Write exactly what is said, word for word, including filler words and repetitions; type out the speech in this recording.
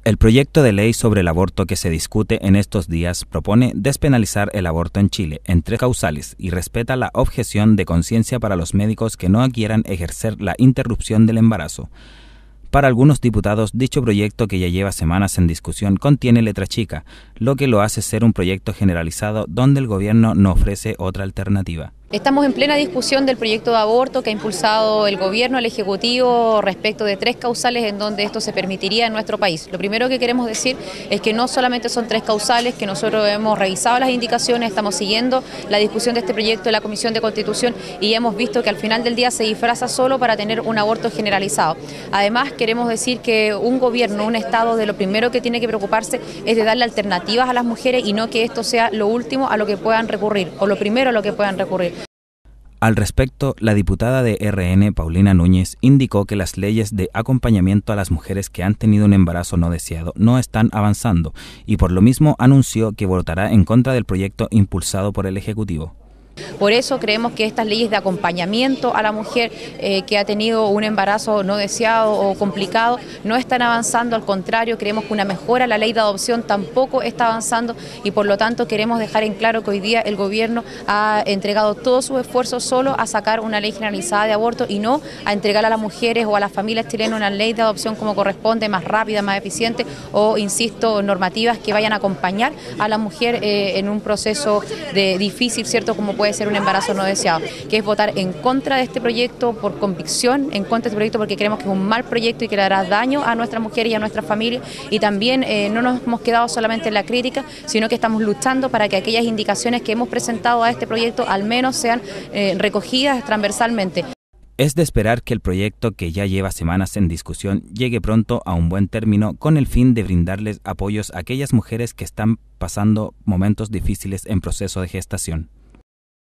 El proyecto de ley sobre el aborto que se discute en estos días propone despenalizar el aborto en Chile en tres causales y respeta la objeción de conciencia para los médicos que no quieran ejercer la interrupción del embarazo. Para algunos diputados, dicho proyecto, que ya lleva semanas en discusión, contiene letra chica, lo que lo hace ser un proyecto generalizado donde el gobierno no ofrece otra alternativa. Estamos en plena discusión del proyecto de aborto que ha impulsado el gobierno, el Ejecutivo, respecto de tres causales en donde esto se permitiría en nuestro país. Lo primero que queremos decir es que no solamente son tres causales, que nosotros hemos revisado las indicaciones, estamos siguiendo la discusión de este proyecto en la Comisión de Constitución y hemos visto que al final del día se disfraza solo para tener un aborto generalizado. Además, queremos decir que un gobierno, un Estado, de lo primero que tiene que preocuparse es de darle alternativas a las mujeres y no que esto sea lo último a lo que puedan recurrir, o lo primero a lo que puedan recurrir. Al respecto, la diputada de R N, Paulina Núñez, indicó que las leyes de acompañamiento a las mujeres que han tenido un embarazo no deseado no están avanzando y por lo mismo anunció que votará en contra del proyecto impulsado por el Ejecutivo. Por eso creemos que estas leyes de acompañamiento a la mujer eh, que ha tenido un embarazo no deseado o complicado no están avanzando, al contrario, creemos que una mejora a la ley de adopción tampoco está avanzando y por lo tanto queremos dejar en claro que hoy día el gobierno ha entregado todos sus esfuerzos solo a sacar una ley generalizada de aborto y no a entregar a las mujeres o a las familias chilenas una ley de adopción como corresponde, más rápida, más eficiente o, insisto, normativas que vayan a acompañar a la mujer eh, en un proceso de difícil, ¿cierto?, como puede ser un embarazo no deseado, que es votar en contra de este proyecto por convicción, en contra de este proyecto porque creemos que es un mal proyecto y que le hará daño a nuestras mujeres y a nuestras familias y también eh, no nos hemos quedado solamente en la crítica, sino que estamos luchando para que aquellas indicaciones que hemos presentado a este proyecto al menos sean eh, recogidas transversalmente. Es de esperar que el proyecto, que ya lleva semanas en discusión, llegue pronto a un buen término con el fin de brindarles apoyos a aquellas mujeres que están pasando momentos difíciles en proceso de gestación.